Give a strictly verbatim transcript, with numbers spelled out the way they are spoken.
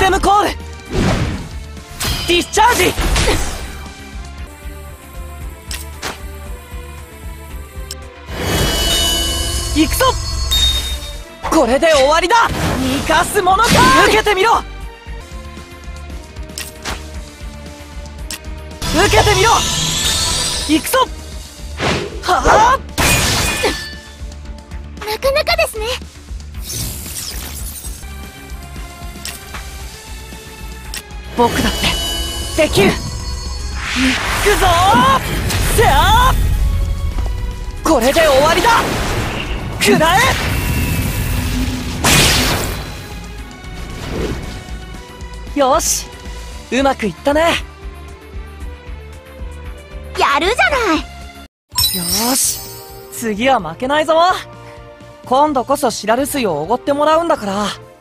デムコールディスチャージ。行くぞ。これで終わりだ。生かすものか。受けてみろ。受けてみろ。行くぞ。はあ、 なかなかですね。 僕だってできる。行くぞー。せあー、これで終わりだ。食らえ。よし、うまくいったね。 やるじゃない。 よーし、次は負けないぞ。今度こそシラル水をおごってもらうんだから。